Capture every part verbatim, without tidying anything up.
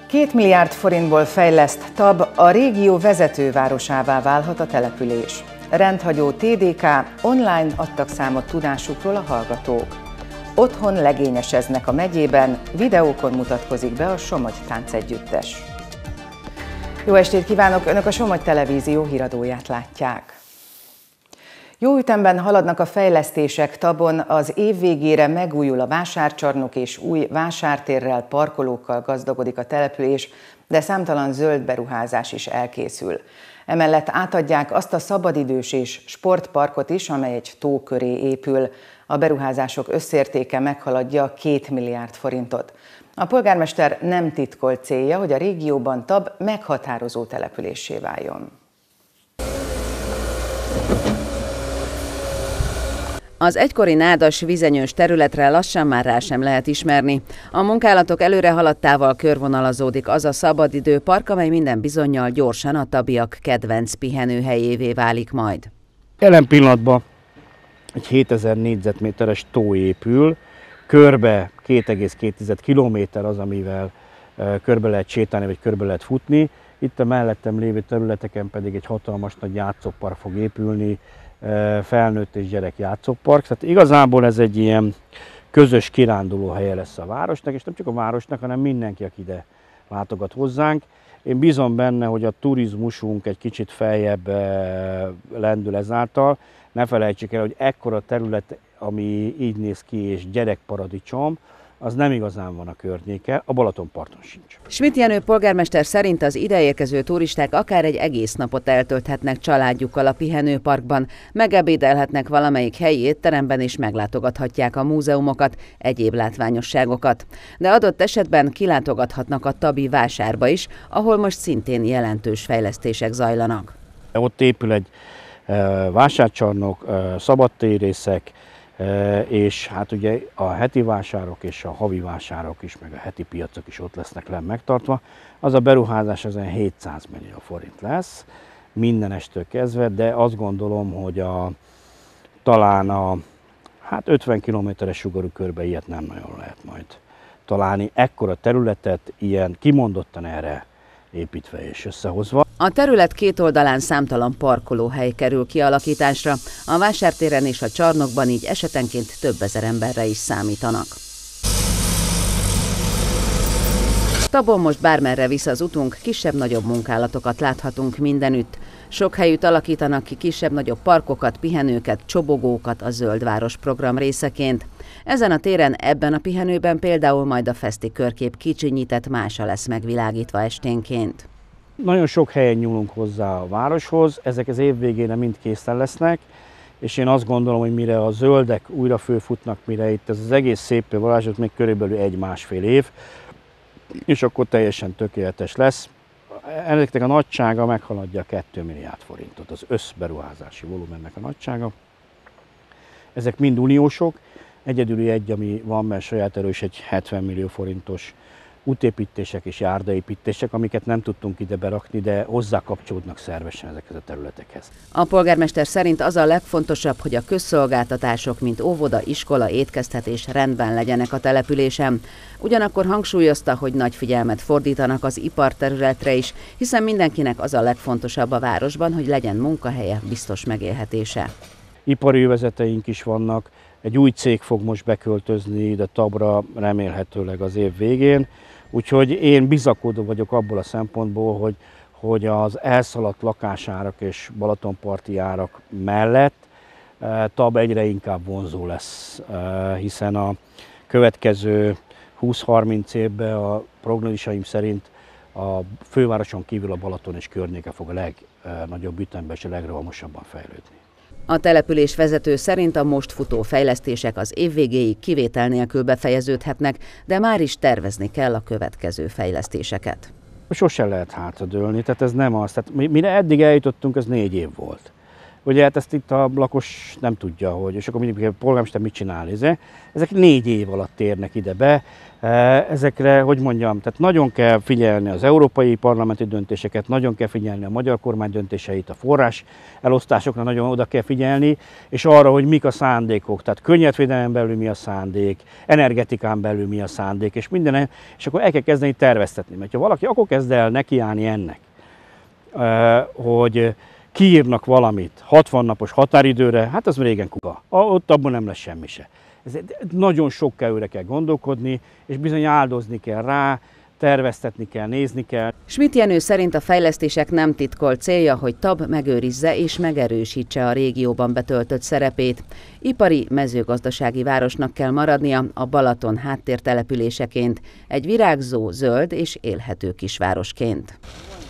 Két milliárd forintból fejleszt Tab, a régió vezetővárosává válhat a település. Rendhagyó té dé ká, online adtak számot tudásukról a hallgatók. Otthon legényeseznek a megyében, videókon mutatkozik be a Somogy táncegyüttes. Jó estét kívánok! Önök a Somogy Televízió híradóját látják. Jó ütemben haladnak a fejlesztések Tabon, az év végére megújul a vásárcsarnok és új vásártérrel, parkolókkal gazdagodik a település, de számtalan zöld beruházás is elkészül. Emellett átadják azt a szabadidős és sportparkot is, amely egy tó köré épül. A beruházások összértéke meghaladja két milliárd forintot. A polgármester nem titkolt célja, hogy a régióban Tab meghatározó településsé váljon. Az egykori nádas vizenyős területre lassan már rá sem lehet ismerni. A munkálatok előre haladtával körvonalazódik az a szabadidőpark, amely minden bizonnyal gyorsan a tabiak kedvenc pihenőhelyévé válik majd. Jelen pillanatban egy hétezer négyzetméteres tó épül, körbe két egész két kilométer az, amivel körbe lehet sétálni, vagy körbe lehet futni. Itt a mellettem lévő területeken pedig egy hatalmas nagy játszópark fog épülni, felnőtt és gyerek játszópark. Tehát igazából ez egy ilyen közös kiránduló helye lesz a városnak, és nem csak a városnak, hanem mindenki, aki ide látogat hozzánk. Én bízom benne, hogy a turizmusunk egy kicsit feljebb lendül ezáltal. Ne felejtsük el, hogy ekkora terület, ami így néz ki, és gyerekparadicsom, az nem igazán van a környéke, a Balatonparton sincs. Schmidt Jenő polgármester szerint az ideérkező turisták akár egy egész napot eltölthetnek családjukkal a pihenőparkban, megebédelhetnek valamelyik helyi étteremben és meglátogathatják a múzeumokat, egyéb látványosságokat. De adott esetben kilátogathatnak a tabi vásárba is, ahol most szintén jelentős fejlesztések zajlanak. Ott épül egy vásárcsarnok, szabadtérészek, és hát ugye a heti vásárok és a havi vásárok is, meg a heti piacok is ott lesznek lenn megtartva. Az a beruházás az hétszáz millió forint lesz, minden estől kezdve, de azt gondolom, hogy a, talán a hát ötven kilométeres sugarú körbe ilyet nem nagyon lehet majd találni. Ekkora területet ilyen kimondottan erre építve és összehozva. A terület két oldalán számtalan parkolóhely kerül kialakításra, a vásártéren és a csarnokban így esetenként több ezer emberre is számítanak. Tabon most bármerre visz az utunk, kisebb-nagyobb munkálatokat láthatunk mindenütt. Sok helyütt alakítanak ki kisebb-nagyobb parkokat, pihenőket, csobogókat a Zöldváros program részeként. Ezen a téren, ebben a pihenőben például majd a feszti körkép kicsinyített mása lesz megvilágítva esténként. Nagyon sok helyen nyúlunk hozzá a városhoz, ezek az év végére mind készen lesznek, és én azt gondolom, hogy mire a zöldek újra fölfutnak, mire itt ez az egész szép varázsot, még körülbelül egy-másfél év, és akkor teljesen tökéletes lesz. Ennek a nagysága meghaladja a két milliárd forintot, az összberuházási volumennek a nagysága. Ezek mind uniósok, egyedüli egy, ami van, mert saját erős egy hetven millió forintos útépítések és járdaépítések, amiket nem tudtunk ide berakni, de hozzá kapcsolódnak szervesen ezekhez a területekhez. A polgármester szerint az a legfontosabb, hogy a közszolgáltatások, mint óvoda, iskola, étkeztetés rendben legyenek a településen. Ugyanakkor hangsúlyozta, hogy nagy figyelmet fordítanak az iparterületre is, hiszen mindenkinek az a legfontosabb a városban, hogy legyen munkahelye, biztos megélhetése. Ipari övezeteink is vannak, egy új cég fog most beköltözni ide Tabra, remélhetőleg az év végén. Úgyhogy én bizakodó vagyok abból a szempontból, hogy, hogy az elszaladt lakásárak és balatonparti árak mellett Tab egyre inkább vonzó lesz, hiszen a következő húsz-harminc évben a prognózisaim szerint a fővároson kívül a Balaton és környéke fog a legnagyobb ütemben és a legrohamosabban fejlődni. A település vezető szerint a most futó fejlesztések az év végéig kivétel nélkül befejeződhetnek, de már is tervezni kell a következő fejlesztéseket. Sose lehet hátradőlni, tehát ez nem az. Tehát mire eddig eljutottunk, ez négy év volt. Ugye hát ezt itt a lakos nem tudja, hogy, és akkor mindig a polgármester mit csinál. Ezek négy év alatt térnek ide be. Ezekre, hogy mondjam, tehát nagyon kell figyelni az európai parlamenti döntéseket, nagyon kell figyelni a magyar kormány döntéseit, a forrás elosztásokra nagyon oda kell figyelni, és arra, hogy mik a szándékok, tehát környezetvédelmen belül mi a szándék, energetikán belül mi a szándék, és minden, és akkor el kell kezdeni terveztetni. Mert ha valaki akkor kezd el nekiállni ennek, hogy kiírnak valamit hatvan napos határidőre, hát az régen kuka. Ott abban nem lesz semmi se. Ez nagyon sok előre kell gondolkodni, és bizony áldozni kell rá, terveztetni kell, nézni kell. Schmidt Jenő szerint a fejlesztések nem titkolt célja, hogy Tab megőrizze és megerősítse a régióban betöltött szerepét. Ipari, mezőgazdasági városnak kell maradnia a Balaton háttértelepüléseként, egy virágzó, zöld és élhető kisvárosként.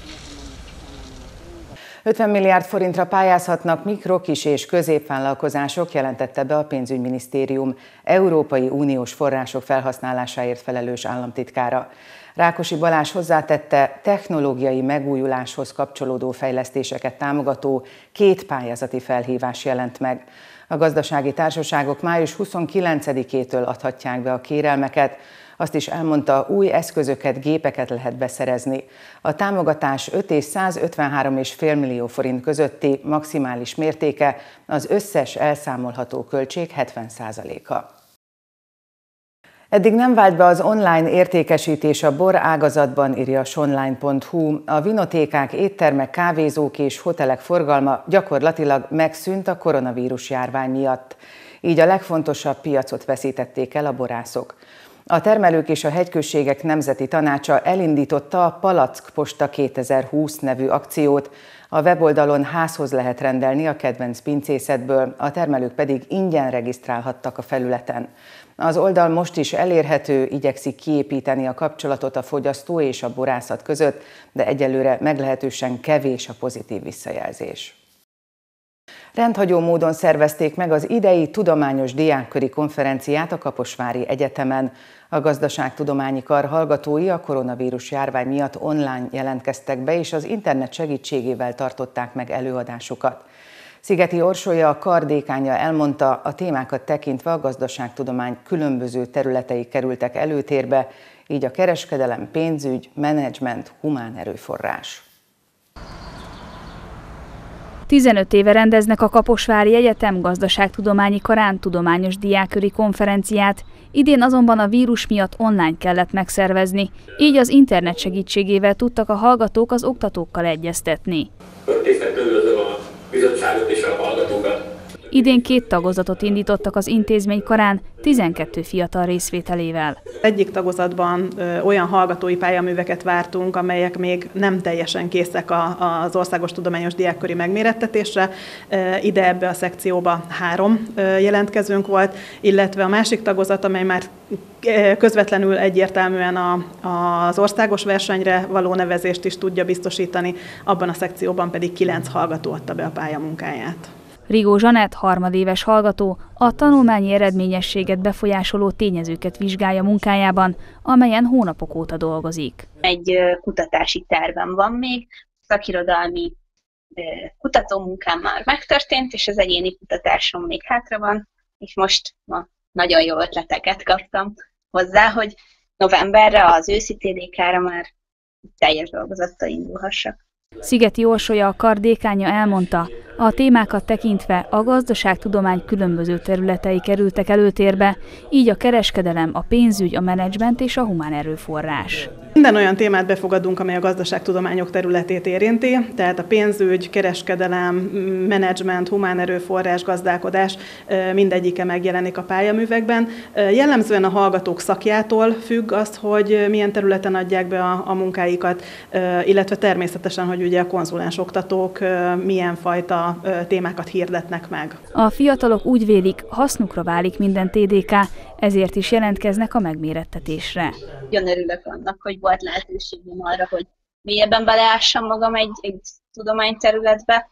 ötven milliárd forintra pályázhatnak mikro, kis és középvállalkozások, jelentette be a pénzügyminisztérium Európai Uniós források felhasználásáért felelős államtitkára. Rákosi Balázs hozzátette, technológiai megújuláshoz kapcsolódó fejlesztéseket támogató két pályázati felhívás jelent meg. A gazdasági társaságok május huszonkilencedikétől adhatják be a kérelmeket. Azt is elmondta, új eszközöket, gépeket lehet beszerezni. A támogatás öt és százötvenhárom egész öt millió forint közötti maximális mértéke, az összes elszámolható költség hetven százaléka. Eddig nem vált be az online értékesítés a bor ágazatban, írja a sonline pont hu. A vinotékák, éttermek, kávézók és hotelek forgalma gyakorlatilag megszűnt a koronavírus járvány miatt. Így a legfontosabb piacot veszítették el a borászok. A Termelők és a Hegyközségek Nemzeti Tanácsa elindította a Palackposta kétezer-húsz nevű akciót. A weboldalon házhoz lehet rendelni a kedvenc pincészetből, a termelők pedig ingyen regisztrálhattak a felületen. Az oldal most is elérhető, igyekszik kiépíteni a kapcsolatot a fogyasztó és a borászat között, de egyelőre meglehetősen kevés a pozitív visszajelzés. Rendhagyó módon szervezték meg az idei tudományos diákköri konferenciát a Kaposvári Egyetemen. A gazdaságtudományi kar hallgatói a koronavírus járvány miatt online jelentkeztek be, és az internet segítségével tartották meg előadásukat. Szigeti Orsolya, a kar dékánja elmondta, a témákat tekintve a gazdaságtudomány különböző területei kerültek előtérbe, így a kereskedelem, pénzügy, menedzsment, humán erőforrás. tizenöt éve rendeznek a Kaposvári Egyetem gazdaságtudományi karán tudományos diákköri konferenciát, idén azonban a vírus miatt online kellett megszervezni, így az internet segítségével tudtak a hallgatók az oktatókkal egyeztetni. Üdvözlöm a bizottságot és a hallgatókat! Idén két tagozatot indítottak az intézmény karán, tizenkét fiatal részvételével. Egyik tagozatban ö, olyan hallgatói pályaműveket vártunk, amelyek még nem teljesen készek a, az országos tudományos diákköri megmérettetésre. Ö, ide ebbe a szekcióba három ö, jelentkezőnk volt, illetve a másik tagozat, amely már közvetlenül egyértelműen a, az országos versenyre való nevezést is tudja biztosítani, abban a szekcióban pedig kilenc hallgató adta be a pályamunkáját. Rigó Zsanett, harmadéves hallgató, a tanulmányi eredményességet befolyásoló tényezőket vizsgálja munkájában, amelyen hónapok óta dolgozik. Egy kutatási tervem van még, szakirodalmi kutatómunkám már megtörtént, és az egyéni kutatásom még hátra van, és most ma nagyon jó ötleteket kaptam hozzá, hogy novemberre, az őszi té dé ká-ra már teljes dolgozattal indulhassak. Szigeti Orsolya, a kar dékánja elmondta, a témákat tekintve a gazdaságtudomány különböző területei kerültek előtérbe, így a kereskedelem, a pénzügy, a menedzsment és a humán erőforrás. Minden olyan témát befogadunk, amely a gazdaságtudományok területét érinti, tehát a pénzügy, kereskedelem, menedzsment, humán erőforrás, gazdálkodás mindegyike megjelenik a pályaművekben. Jellemzően a hallgatók szakjától függ az, hogy milyen területen adják be a, a munkáikat, illetve természetesen, hogy ugye a konzulens oktatók milyen fajta témákat hirdetnek meg. A fiatalok úgy vélik, hasznukra válik minden té dé ká, ezért is jelentkeznek a megmérettetésre. Nagyon örülök annak, hogy volt lehetőségem arra, hogy mélyebben beleássam magam egy, egy tudományterületbe,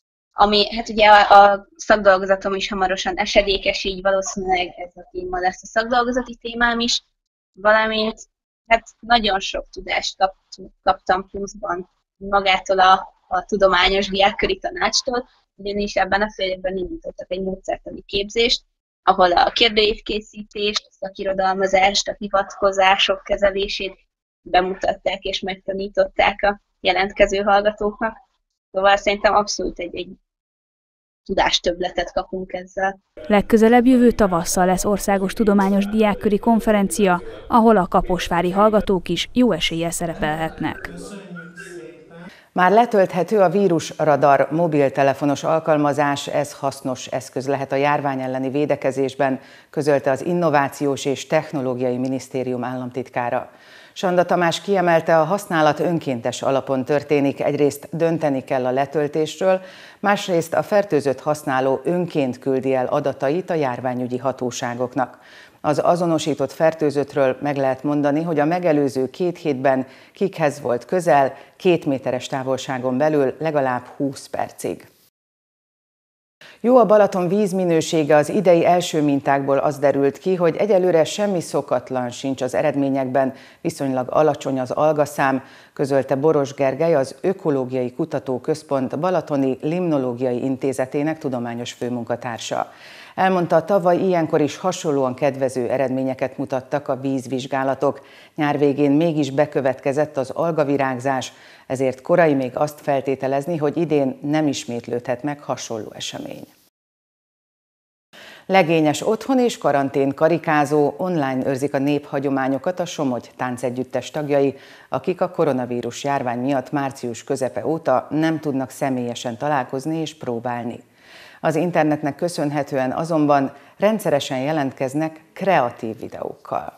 ami, hát ugye a, a szakdolgozatom is hamarosan esedékes, így valószínűleg ez a téma lesz a szakdolgozati témám is, valamint hát nagyon sok tudást kap, kaptam pluszban magától a, a tudományos diákköri tanácstól, ugyanis ebben a fél évben indítottak egy módszertani képzést, ahol a kérdőívkészítést, a szakirodalmazást, a hivatkozások kezelését bemutatták és megtanították a jelentkező hallgatóknak. Szóval szerintem abszolút egy, egy tudástöbbletet kapunk ezzel. Legközelebb jövő tavasszal lesz országos tudományos diákköri konferencia, ahol a kaposvári hallgatók is jó eséllyel szerepelhetnek. Már letölthető a vírusradar mobiltelefonos alkalmazás, ez hasznos eszköz lehet a járvány elleni védekezésben, közölte az Innovációs és Technológiai Minisztérium államtitkára. Sanda Tamás kiemelte, a használat önkéntes alapon történik, egyrészt dönteni kell a letöltésről, másrészt a fertőzött használó önként küldi el adatait a járványügyi hatóságoknak. Az azonosított fertőzöttről meg lehet mondani, hogy a megelőző két hétben kikhez volt közel, két méteres távolságon belül legalább húsz percig. Jó a Balaton vízminősége, az idei első mintákból az derült ki, hogy egyelőre semmi szokatlan sincs az eredményekben, viszonylag alacsony az algaszám, közölte Boros Gergely, az Ökológiai Kutatóközpont Balatoni Limnológiai Intézetének tudományos főmunkatársa. Elmondta, tavaly ilyenkor is hasonlóan kedvező eredményeket mutattak a vízvizsgálatok. Nyár végén mégis bekövetkezett az algavirágzás, ezért korai még azt feltételezni, hogy idén nem ismétlődhet meg hasonló esemény. Legényes otthon és karantén karikázó, online őrzik a néphagyományokat a Somogy táncegyüttes tagjai, akik a koronavírus járvány miatt március közepe óta nem tudnak személyesen találkozni és próbálni. Az internetnek köszönhetően azonban rendszeresen jelentkeznek kreatív videókkal.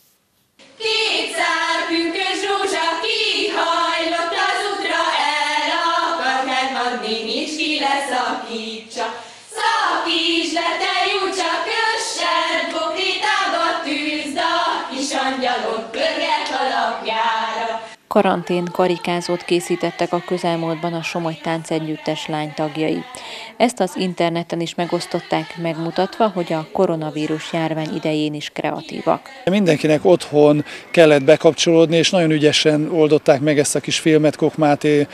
Két szár pünkös rózsa kihajlott az útra, el akar megmadni, nincs ki leszakítsa. Szakíts le, te júcsa, kössed, bokritába tűzd, a kis angyalok pörget alapjára. Karantén karikázót készítettek a közelmúltban a Somogy táncegyüttes lány tagjai. Ezt az interneten is megosztották, megmutatva, hogy a koronavírus járvány idején is kreatívak. Mindenkinek otthon kellett bekapcsolódni, és nagyon ügyesen oldották meg ezt a kis filmet Koch Máté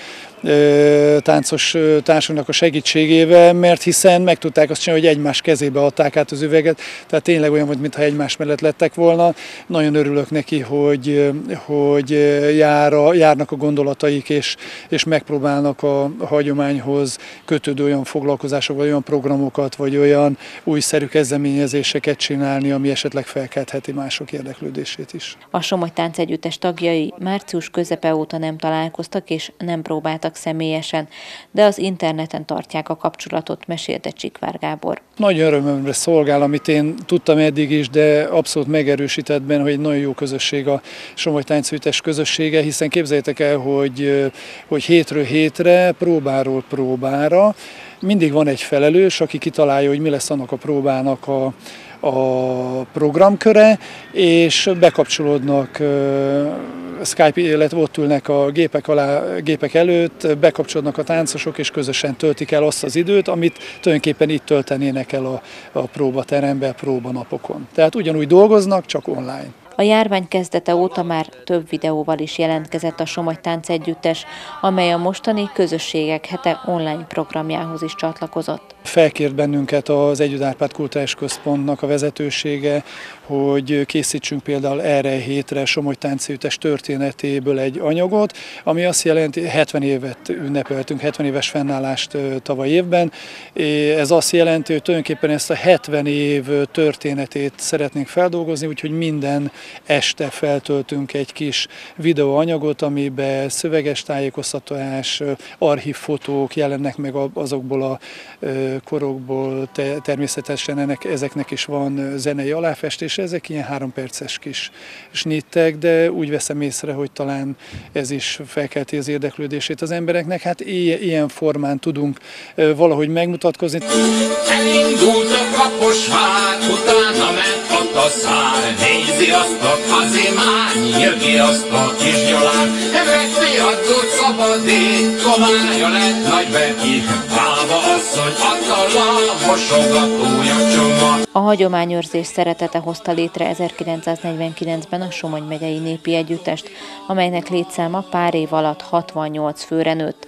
táncos társunknak a segítségével, mert hiszen meg tudták azt csinálni, hogy egymás kezébe adták át az üveget, tehát tényleg olyan volt, mintha egymás mellett lettek volna. Nagyon örülök neki, hogy, hogy jár a, járnak a gondolataik, és, és megpróbálnak a hagyományhoz kötődő olyan foglalkozások, vagy olyan programokat, vagy olyan újszerű kezdeményezéseket csinálni, ami esetleg felkeltheti mások érdeklődését is. A Somogy táncegyüttes tagjai március közepe óta nem találkoztak, és nem próbáltak személyesen, de az interneten tartják a kapcsolatot, mesélte Csikvár Gábor. Nagy örömömre szolgál, amit én tudtam eddig is, de abszolút megerősített benne, hogy egy nagyon jó közösség a Somogy táncegyüttes közössége, hiszen képzeljétek el, hogy, hogy hétről hétre, próbáról próbára mindig van egy felelős, aki kitalálja, hogy mi lesz annak a próbának a a programköre, és bekapcsolódnak Skype, illetve ott ülnek a gépek, alá, gépek előtt, bekapcsolódnak a táncosok, és közösen töltik el azt az időt, amit tulajdonképpen itt töltenének el a, a próbateremben, próbanapokon. Tehát ugyanúgy dolgoznak, csak online. A járvány kezdete óta már több videóval is jelentkezett a Somogy táncegyüttes, amely a mostani Közösségek hete online programjához is csatlakozott. Felkért bennünket az Együtt Árpád Kulturális Központnak a vezetősége, hogy készítsünk például erre a hétre Somogy táncegyüttes történetéből egy anyagot, ami azt jelenti, hetven évet ünnepeltünk, hetven éves fennállást tavaly évben. Ez azt jelenti, hogy tulajdonképpen ezt a hetven év történetét szeretnénk feldolgozni, úgyhogy minden este feltöltünk egy kis videóanyagot, amiben szöveges tájékoztatás, archívfotók jelennek meg azokból a korokból, természetesen ennek, ezeknek is van zenei aláfestés, ezek ilyen három perces kis snittek, de úgy veszem észre, hogy talán ez is felkelti az érdeklődését az embereknek. Hát ilyen formán tudunk valahogy megmutatkozni. Elindult a Kaposvár, utána ment ott a szár, nézi azt a kazimány, jögi azt a kis gyalán, evekti adott szabadé, kománya lett Nagybeki, bába asszony, attala, mosogatója csoma. A hagyományőrzés szeretete hozta létre ezerkilencszáznegyvenkilencben a Somogy megyei népi együttest, amelynek létszáma pár év alatt hatvannyolc főre nőtt.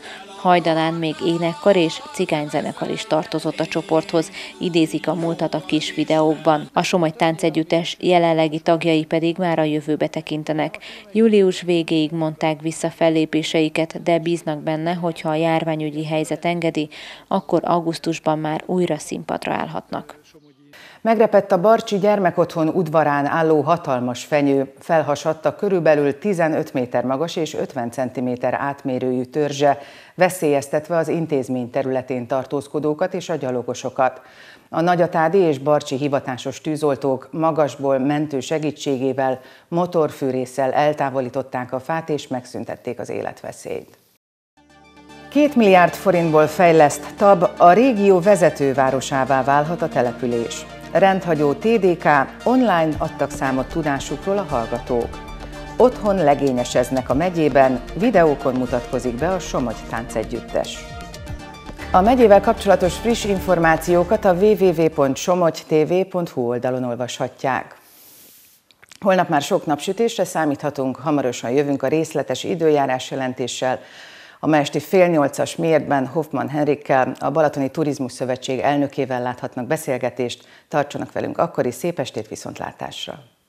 Hajdanán még énekkar és cigányzenekar is tartozott a csoporthoz, idézik a múltat a kis videókban. A Somogy Táncegyüttes jelenlegi tagjai pedig már a jövőbe tekintenek. Július végéig mondták vissza fellépéseiket, de bíznak benne, hogyha a járványügyi helyzet engedi, akkor augusztusban már újra színpadra állhatnak. Megrepett a Barcsi gyermekotthon udvarán álló hatalmas fenyő, felhasadt a körülbelül tizenöt méter magas és ötven centiméter átmérőjű törzse, veszélyeztetve az intézmény területén tartózkodókat és a gyalogosokat. A Nagyatádi és Barcsi hivatásos tűzoltók magasból mentő segítségével, motorfűrésszel eltávolították a fát és megszüntették az életveszélyt. Két milliárd forintból fejleszt TAB, a régió vezetővárosává válhat a település. Rendhagyó té dé ká, online adtak számot tudásukról a hallgatók. Otthon legényeseznek a megyében, videókon mutatkozik be a Somogy Táncegyüttes. A megyével kapcsolatos friss információkat a double-u double-u double-u pont somogytv pont hu oldalon olvashatják. Holnap már sok napsütésre számíthatunk, hamarosan jövünk a részletes időjárás jelentéssel. A ma esti fél nyolcas Mértben Hoffman Henrikkel, a Balatoni Turizmus Szövetség elnökével láthatnak beszélgetést. Tartsanak velünk akkor is, szép estét, viszontlátásra!